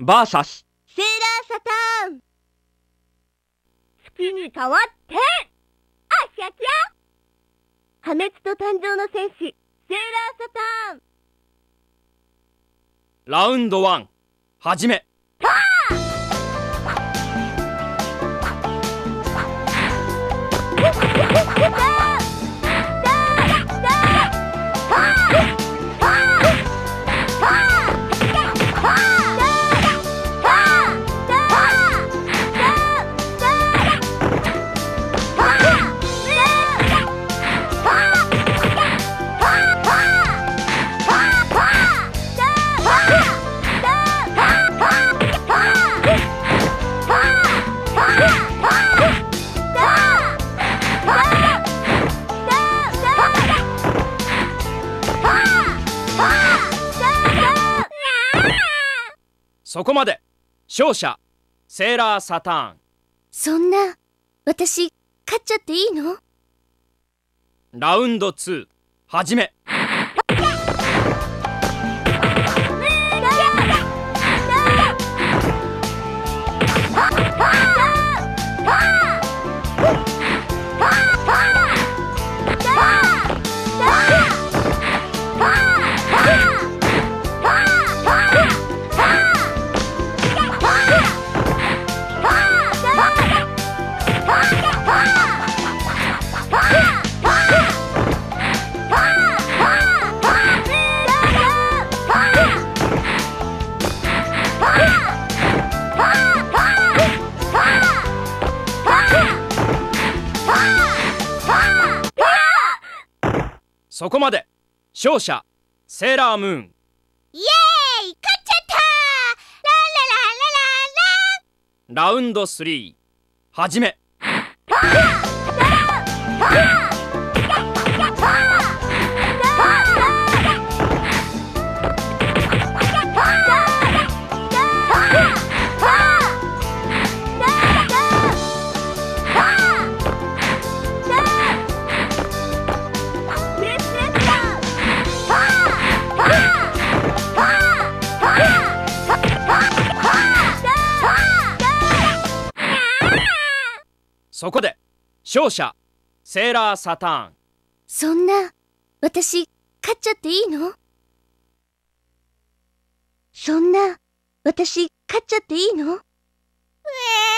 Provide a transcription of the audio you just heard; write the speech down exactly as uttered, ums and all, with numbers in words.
バーサスセーラーサターン。月に変わってあひゃきゃ。破滅と誕生の戦士セーラーサターン。 ラウンドワン始め。そこまで。勝者セーラーサターン。 そんな、私勝っちゃっていいの？ ラウンドツー始め。そこまで。勝者セーラームーン。 イエーイ、勝っちゃったー。ランララララララ。 ラウンドスリー始め。そこで勝者セーラーサターン。 そんな、私勝っちゃっていいの？そんな、私勝っちゃっていいの？うえー